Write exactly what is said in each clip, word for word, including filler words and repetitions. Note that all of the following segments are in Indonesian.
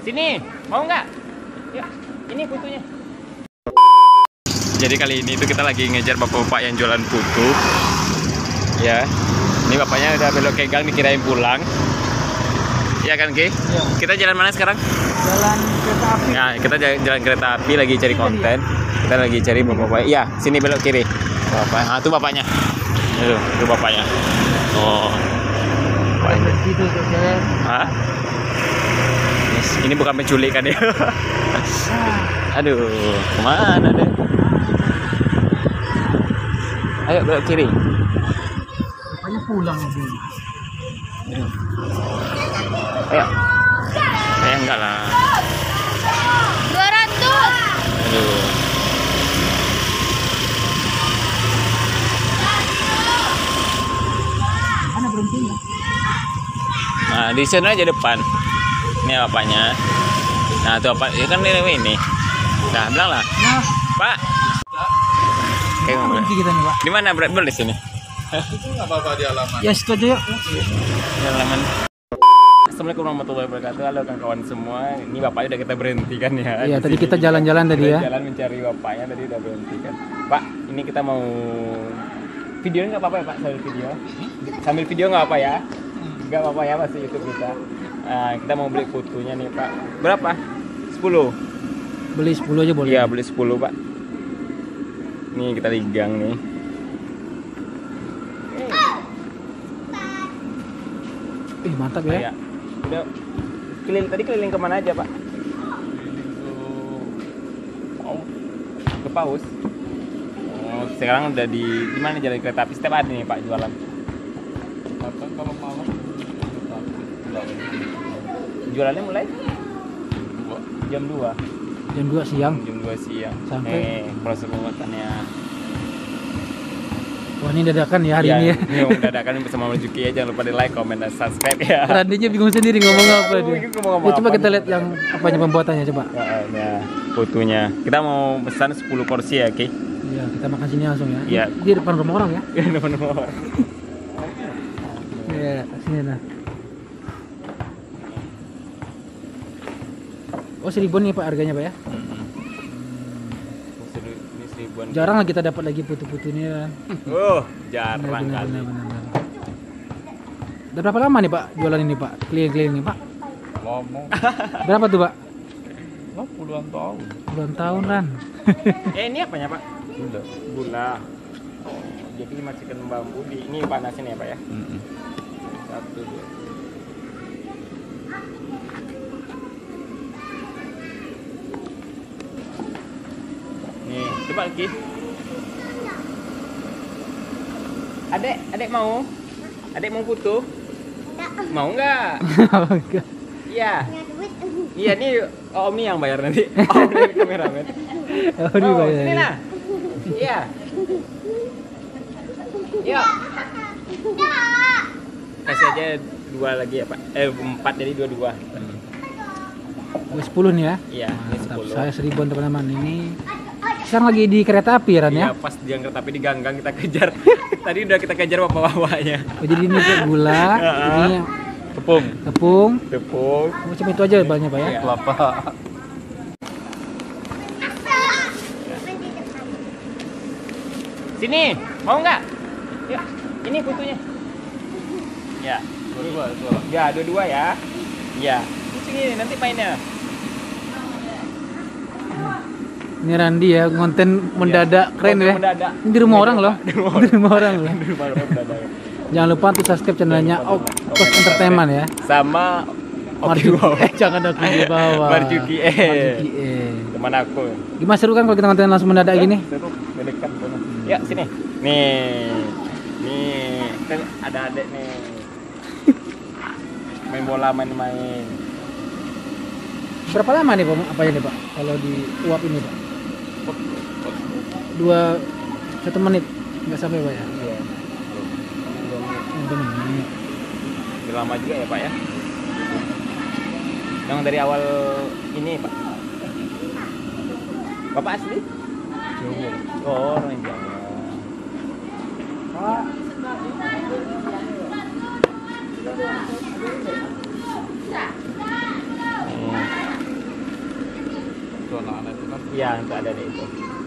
Sini, mau nggak? Yuk, ini putunya. Jadi kali ini tuh kita lagi ngejar bapak-bapak yang jualan putu. Ya, ini bapaknya udah belok ke gang dikirain pulang. Ya kan, Ki? Ya. Kita jalan mana sekarang? Jalan kereta api. Nah, kita jalan, jalan kereta api lagi cari konten. Kita lagi cari bapak-bapak. Iya, sini belok kiri. Bapak, ah, itu bapaknya. Itu, itu bapaknya. Oh. Bapaknya. Gitu tuh, cewek. Hah? Yes, ini bukan penculikan ya. Aduh, kemana deh? Ayo belok kiri. Bapaknya pulang lagi. Ayo. Eh enggak lah. dua ratus. Aduh. Mana berhentinya? Nah, di sana aja depan. Ini bapaknya. Nah, tuh apa? Ya kan ini ini. Nah, bilang lah. Nah, Pak. Kayak mana ngomong. berhenti kita nih, Pak? Di mana berat di sini? Itu nggak apa-apa di halaman. Ya, situ aja yuk. Di halaman. Assalamualaikum warahmatullahi wabarakatuh. Halo kawan-kawan semua. Ini bapaknya udah kita berhentikan ya. Iya, Di tadi sini. kita jalan-jalan tadi ya. Jalan mencari bapaknya tadi udah berhentikan. Pak, ini kita mau video nggak apa-apa ya Pak? Sambil video. Sambil video nggak apa ya? Nggak apa-apa ya masih YouTube kita. Nah, kita mau beli putunya nih Pak. Berapa? sepuluh. Beli sepuluh aja boleh. Iya, beli sepuluh Pak. Nih kita di gang nih. Ih, mantap ya. Kayak udah keliling tadi keliling kemana aja Pak? Ke Paus. Oh, sekarang udah di di mana jalan kereta api setiap hari nih Pak jualan. Atau kalau malam Jualannya mulai dua. jam dua. Jam dua siang. Jam dua siang. Sampai- Eh, proses pembuatannya. Wah, ini dadakan ya hari ini ya. Ini mau dadakan bersama Marjuki ya. Jangan lupa di like, comment, dan subscribe ya. Randinya bingung sendiri ngomong apa dia. Bingung ngomong Ya, coba apa kita nih. lihat yang apanya pembuatannya coba. Ya, ya, putunya. Kita mau pesan sepuluh porsi ya, Ki. Iya, kita makan sini langsung ya. Iya. Di depan rumah orang ya. Teman-teman. Iya, sini nah. Oh, seribuan nih Pak harganya Pak ya. Ini seribuan. Jarang lah kita dapat lagi putu-putu ini kan. Oh, jarang Benar, kali. benar, benar, benar. Udah berapa lama nih Pak jualan ini Pak? Keliling-keliling nih Pak. Lama. Berapa tuh Pak? Lah puluhan tahun. Puluhan tahun kan. Eh, ini apanya, Pak? Gula. Gula. Oh, jadi masukkan bambu di ini panasin ya, Pak ya? Mm-mm. Satu, dua. Nih, coba lagi. Adek, adek mau? Adek mau putu? Mau nggak? Iya. Iya, nih Om nih yang bayar nanti. Om nih kameramen. Oh, ini Oh, bayar. sini lah. Iya. Yuk. Kasih aja dua lagi ya Pak. Eh empat jadi dua dua. Oh, sepuluh nih ya. Iya, ini Mantap. sepuluh. Saya seribuan teman-teman ini. Sekarang lagi di kereta api ya Ran ya. Iya, pas di kereta api di gang-gang kita kejar. Tadi udah kita kejar bapak-bapaknya. Oh, jadi ini tuh gula, ini Tepung. tepung. Tepung. Macam itu aja banyak Pak ya. Iya. Kelapa. Sini, mau nggak? Yuk, ini putunya. Ya. Dua-dua itu lah. Ya, dua-dua ya. Iya. Sini nanti mainnya. Ini Randi ya, konten mendadak keren Konten ya. mendadak. Ini di rumah orang loh. Di rumah Di rumah orang loh. Di rumah orang mendadak. Jangan lupa untuk subscribe channelnya Jangan lupa Opus comment, Entertainment ya. Sama Marjuki. Eh, jangan aku di bawah. Marjuki eh. Marjuki eh. Teman aku. Gimana seru kan kalau kita konten langsung mendadak gini? Seru, dekat sana. Ya, sini. Nih. Nih, kan ada adek nih. Main bola, main-main. Berapa lama nih Pak? Apa ini Pak? Kalau di uap ini Pak? Dua satu menit nggak sampai Pak ya? Iya. Satu menit. Udah lama juga ya, Pak ya. Yang dari awal ini, Pak. Bapak asli? Jawa. Oh, orang Jawa. Pak. Hmm. Iya, untuk ada itu.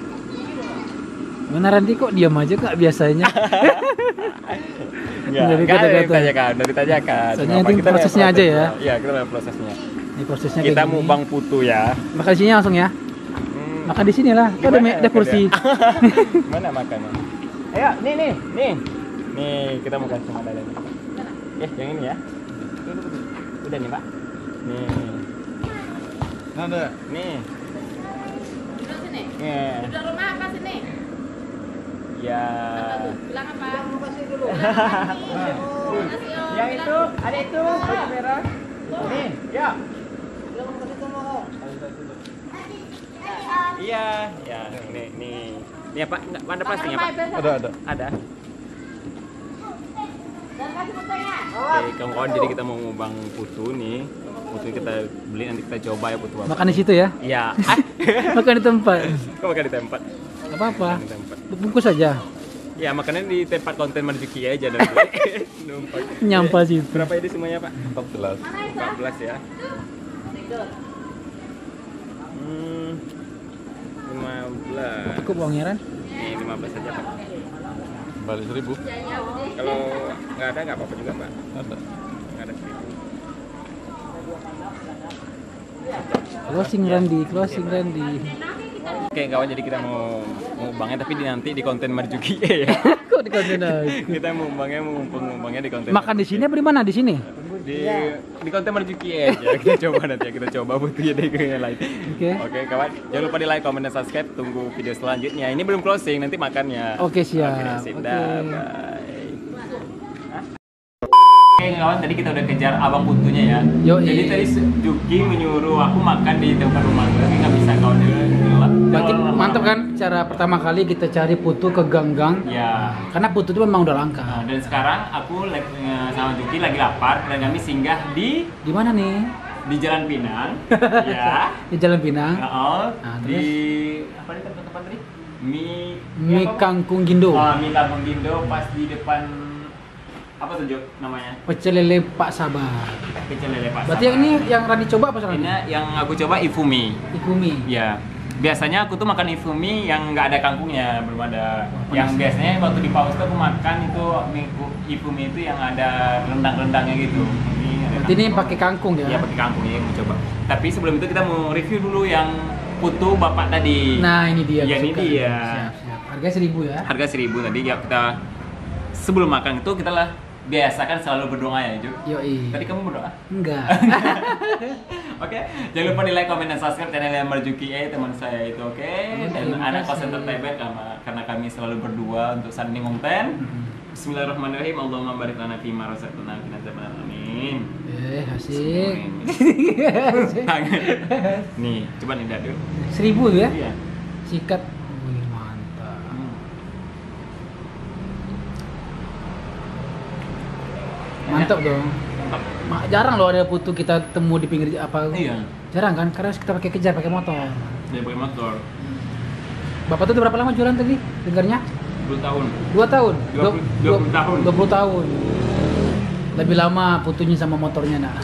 Mana Randy kok diam aja kak biasanya? Enggak, Dari enggak ada kata-kata. ditanyakan, udah ditanyakan. Soalnya Kenapa? itu Kita lihat prosesnya aja ya. prosesnya. Iya, kita lihat prosesnya. Ini prosesnya Kita kayak mau gini. bang putu ya. Makan di sini langsung ya. Hmm, Makan di sini lah. Kok ada, me- ada kursi. Mana makannya? Ayo, nih nih, nih. Nih, kita mau kasih sama Dada nih. Eh, yang ini ya. Udah nih, Pak. Nih. Ada. Nih. Duduk sini. Nih. Duduk rumah apa sini? Ya. Bilang apa? Makasih dulu. Yang itu, ada itu, baju merah. Nih, ya. Iya, ya, nih, nih. Nih apa? Enggak ada plastiknya, Pak? Ada, ada. Ada. Dan kasih fotonya. Oke, kawan-kawan, jadi kita mau ngubang putu nih. Putu kita beli, nanti kita coba ya putu apa. Makan di situ ya. Iya. Ah. Makan di tempat. Kok makan di tempat? Gak apa-apa. Makan di tempat. Bungkus aja. Ya, makannya di tempat konten Marzuki aja dan beli. Numpang. Nyampah situ. Berapa ini semuanya, Pak? empat belas. empat belas ya. Tidur. Hmm. lima belas. Cukup uangnya Ran? Nih, lima belas aja, Pak. Balik seribu. Kalau nggak ada nggak apa-apa juga, Pak. Ada. Nggak ada seribu. Closing Randy, closing Randy. Oke, kawan, jadi kita mau mau bangnya tapi di nanti di konten Marzuki ya. Kok di konten aku? Kita mau bangnya mau ngubangnya di konten. Makan di sini apa di mana? Di sini? Di di konten Marzuki aja. Kita coba nanti ya, kita coba butuhnya deh ke yang lain. Oke. Oke, kawan. Jangan lupa di like, comment, dan subscribe. Tunggu video selanjutnya. Ini belum closing, nanti makannya. Oke, siap. Oke, sip. Oke. Dah, bye. Oke kawan, tadi kita udah kejar abang putunya ya. Yoi. Jadi tadi Juki menyuruh aku makan di tempat rumah gue, tapi nggak bisa kawan dia gelap. Berarti mantap kan cara pertama kali kita cari putu ke gang-gang. Ya. Karena putu itu memang udah langka. Nah, dan sekarang aku lagi sama Juki lagi lapar dan kami singgah di Di mana nih? di Jalan Pinang. Ya. Di Jalan Pinang. Nah, Nah, di apa nih tempat-tempat tadi? Mi Mie apa? Kangkung Gindo. Oh, Mi Kangkung Gindo pas di depan apa tuh Jok namanya? Pecel lele Pak Sabar. Pecel lele Pak. Berarti yang ini yang Randy coba apa sekarang? Ini yang aku coba Ifumi. Ikumi. Ya, biasanya aku tuh makan ifumi yang nggak ada kangkungnya, belum ada. Oh, Yang penas. biasanya waktu di paus tuh aku makan itu mie- ifumi itu yang ada rendang-rendangnya gitu. Ini ada Berarti ini kangkung. pakai kangkung ya? Iya pakai kangkung ya, mau coba. Tapi sebelum itu kita mau review dulu yang putu bapak tadi. Nah ini dia. Ya, aku ini suka. dia. Siap, siap. Harga seribu ya? Harga seribu tadi ya kita sebelum makan itu kita lah biasakan selalu berdoa ya Ju. Yoi. Tadi kamu berdoa? Enggak. Oke, jangan lupa di like, comment, dan subscribe channel Marzuki eh teman saya itu, oke? Oke, Dan terima anak kasih. kosan tertebet karena karena kami selalu berdua untuk saling konten. Bismillahirrahmanirrahim. Allahumma barik lana fi ma razaqtana wa qina adzabannar. Amin. Eh asik. Tangan. Nih, coba nih dadu. Seribu tuh ya? Iya. Sikat. Wih mantap. Hmm. Mantap dong. Mantap. Ma- jarang loh ada putu kita temu di pinggir apa? Iya. Jarang kan? Karena kita pakai kejar pakai motor. Dia pakai motor. Bapak tuh udah berapa lama jualan tadi? Dengarnya? dua tahun. Dua tahun. Dua puluh- dua puluh tahun. Dua puluh tahun. Lebih lama putunya sama motornya nak.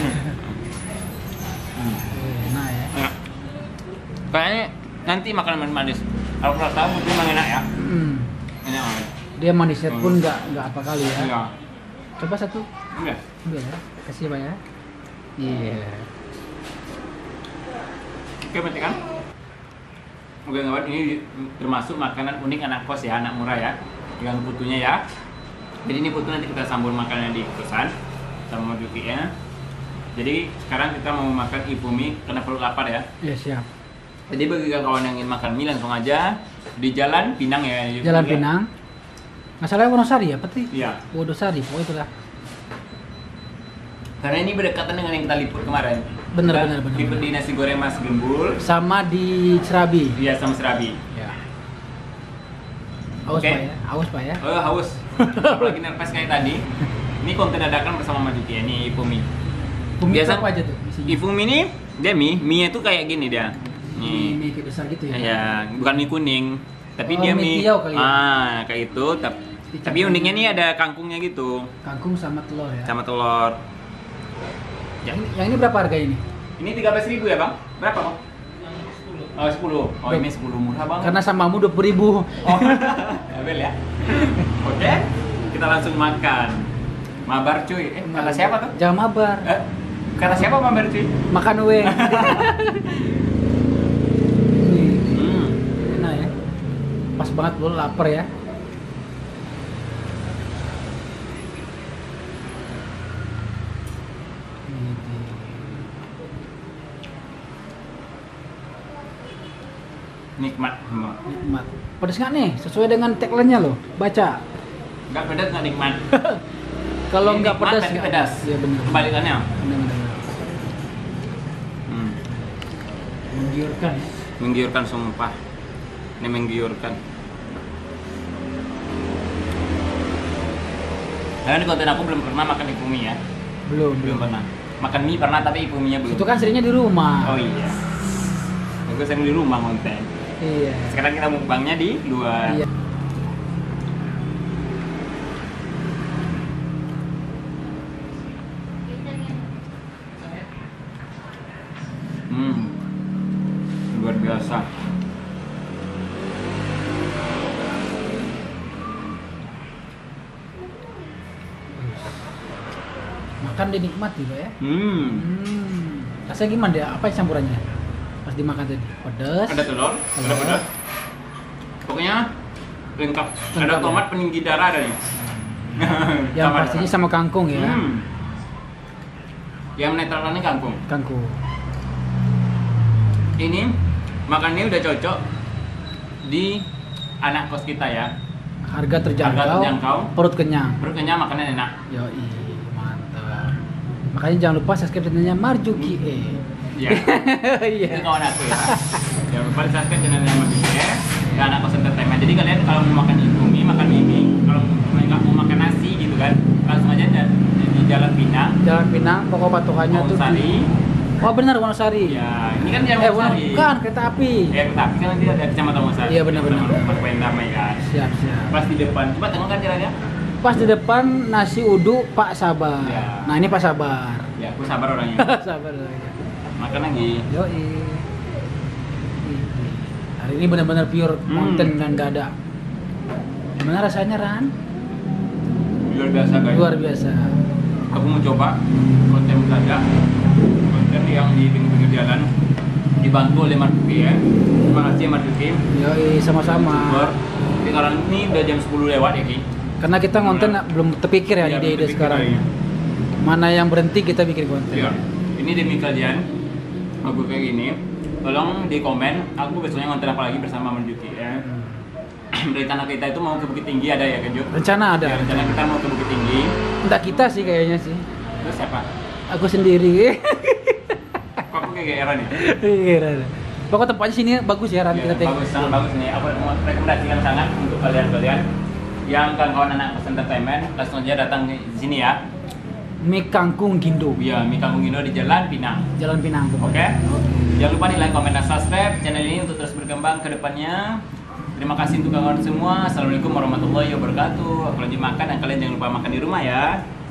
Hmm. Eh, Nah ya. Enak. Kayaknya nanti makanan manis. Kalau rasa mungkin emang enak ya. Hmm. Enak banget. Dia manisnya Hmm. pun nggak nggak apa kali ya. Iya. Coba satu. Iya. Ambil ya. Kasih Pak ya. Iya. Oke, berarti kan? Oke, kawan, ini termasuk makanan unik anak kos ya, anak murah ya. Yang putunya ya. Jadi ini putu nanti kita sambung makannya di kosan sama Marzuki ya. Jadi sekarang kita mau makan ifumi karena perlu lapar ya. Iya siap. Jadi bagi kawan yang ingin makan mie langsung aja di Jalan Pinang ya. Jalan Ya. Pinang. Masalahnya Wonosari ya, peti? Iya. Wodosari, pokoknya itulah. Karena ini berdekatan dengan yang kita liput kemarin. Bener, Kita bener, bener, Liput bener. di nasi goreng Mas Gembul. Sama di Serabi. Iya sama Serabi. Ya. Awas Oke. Pak ya, awas Pak ya. Oh haus. Apalagi nervous kayak tadi. Ini konten dadakan bersama Marzuki ya. Ini ifumi. Bumi Biasa- apa aja tuh isinya? Ifumi ini dia mie, mie itu kayak gini dia. Mie, Nih. mie kayak besar gitu ya. Ya, bukan mie kuning, tapi Oh, dia mie mie. tiaw kali ya? Ah, kayak itu. Tapi, Dicampur. tapi uniknya nih ada kangkungnya gitu, Kangkung sama telur ya. sama telur. Yang, yang ini berapa harga ini? Ini tiga belas ribu ya bang? Berapa bang? Oh, sepuluh. Oh, ini sepuluh murah banget. Karena samamu dua puluh ribu. Oh, Abel ya. Oke, kita langsung makan. Mabar cuy. Eh, kata siapa tuh? Jangan mabar. Eh, kata siapa mabar cuy? Makan we. Wih, Hmm. enak ya. Pas banget lo lapar ya. Nikmat. Nikmat. Pedas nggak nih? Sesuai dengan tagline-nya loh. Baca. Enggak pedas enggak nikmat. Kalau Ini nggak nikmat pedas tapi nggak pedas. Iya benar. Kebalikannya. Benar-benar. Hmm. Menggiurkan ya. Menggiurkan sumpah. Ini menggiurkan. Karena di konten aku belum pernah makan ikumi ya. Belum. Belum pernah. Makan mie pernah tapi ikuminya belum. Itu kan seringnya di rumah. Oh iya. Aku sering di rumah konten. Iya. Sekarang kita mukbangnya di luar. Iya. Hmm. Luar biasa. Makan dinikmati loh ya. Hmm. Hmm. Rasanya gimana dia? Apa campurannya? Pas dimakan tadi. Pedas. Ada telur, ada Telur. pedas. Pokoknya lengkap. Ada Lengkap, tomat ya? peninggi darah ada nih. Yang Sama pastinya darah. sama kangkung ya. Hmm. Yang netralannya kangkung. Kangkung. Ini makannya udah cocok di anak kos kita ya. Harga terjangkau. Harga terjangkau. Perut kenyang. Perut kenyang, makannya enak. Yoi, mantap. Makanya jangan lupa subscribe channelnya Marjuki E. Iya. Iya. Itu kawan aku ya. Jangan lupa di subscribe channelnya Mas ya. Ya, anak kos entertainment. Jadi kalian kalau mau makan indomie, makan mie, kalau nggak mau makan nasi gitu kan, langsung aja di, di Jalan Pinang. Jalan Pinang, pokok patokannya tuh Wonosari. di... Oh benar Wonosari. Ya, ini kan Jalan Eh, Wonosari. bukan kereta api. Ya, tapi kan nanti ada kecamatan Wonosari. Iya, benar-benar. Mas Poin Damai kan. Siap, siap. Pas di depan, coba tengok kan jalannya. Pas di depan nasi uduk Pak Sabar. Ya. Nah, ini Pak Sabar. Ya, aku sabar orangnya. Sabar lagi. Makan lagi. Yoi. Hari ini benar-benar pure Hmm. konten dan nggak ada. Gimana rasanya Ran? Luar biasa guys. Luar biasa. Aku mau coba konten belanja, konten yang di pinggir jalan, dibantu oleh Marjuki ya. Terima kasih Marjuki. Yoi, sama-sama. Super. Tapi sekarang ini udah jam sepuluh lewat ya Ki. Karena kita konten belum terpikir ya Iya, ide-ide belum sekarang. terpikir Mana yang berhenti kita bikin konten. Iya. Ini demi kalian, aku kayak gini. Tolong di komen, aku besoknya konten apa lagi bersama Marjuki ya. Rencana kita itu mau ke Bukit Tinggi ada ya Kenjo? Rencana ada. Ya, rencana kita mau ke Bukit Tinggi. Entah kita sih kayaknya sih. Terus siapa? Aku sendiri. Kok aku kayak geran nih? Iya. Pokoknya tempatnya sini bagus ya Ran, Ya, kita tengok. bagus, sangat bagus nih. Aku mau rekomendasikan sangat untuk kalian-kalian yang kawan-kawan anak kos entertainment, langsung aja datang ke sini ya. Mie kangkung Gindo. Iya, Mie Kangkung Indo di Jalan Pinang. Jalan Pinang. Oke? pokoknya. Jangan lupa di like, komen, dan subscribe channel ini untuk terus berkembang ke depannya. Terima kasih untuk kawan semua. Assalamualaikum warahmatullahi wabarakatuh. Aku lanjut makan dan kalian jangan lupa makan di rumah ya.